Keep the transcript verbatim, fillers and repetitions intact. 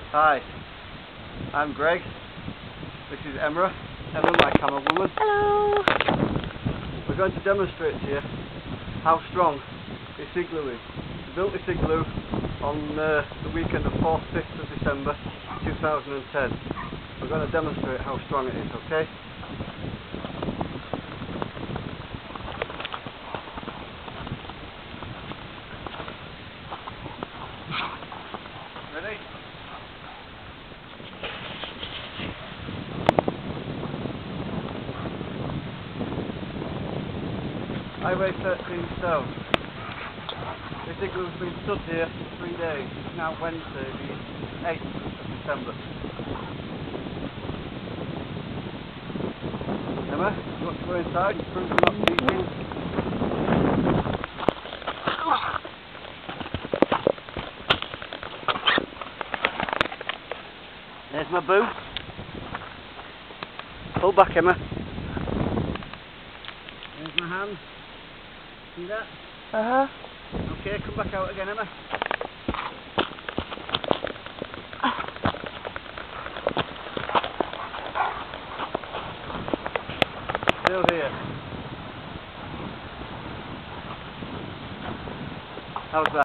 Hi, I'm Greg. This is Emma. Emma, my camera woman. Hello. We're going to demonstrate to you how strong this igloo is. We built this igloo on uh, the weekend of fourth to fifth of December two thousand ten. We're going to demonstrate how strong it is, okay? Ready? I weigh thirteen stone. This igloo's been stood here for three days. It's now Wednesday, the eighth of December. Emma, you want to go inside and prove you're not cheating? There's my boo. Pull back, Emma. There's my hand. See that? Uh huh. Okay, come back out again, Emma. Still here. How's that?